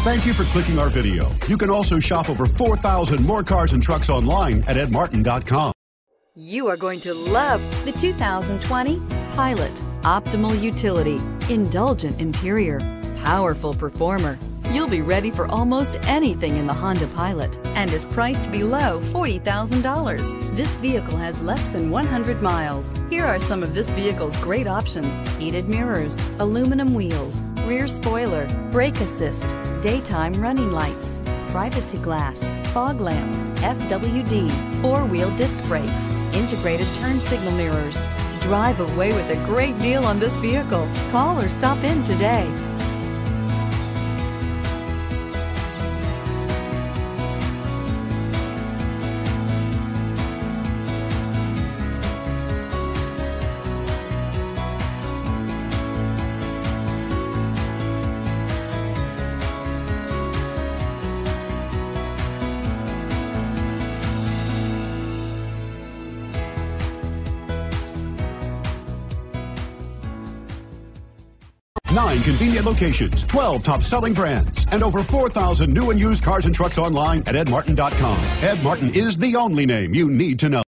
Thank you for clicking our video. You can also shop over 4,000 more cars and trucks online at edmartin.com. You are going to love the 2020 Pilot. Optimal utility, indulgent interior, powerful performer. You'll be ready for almost anything in the Honda Pilot and is priced below $40,000. This vehicle has less than 100 miles. Here are some of this vehicle's great options: heated mirrors, aluminum wheels, rear spoiler, brake assist, daytime running lights, privacy glass, fog lamps, FWD, four-wheel disc brakes, integrated turn signal mirrors. Drive away with a great deal on this vehicle. Call or stop in today. Nine convenient locations, 12 top-selling brands, and over 4,000 new and used cars and trucks online at edmartin.com. Ed Martin is the only name you need to know.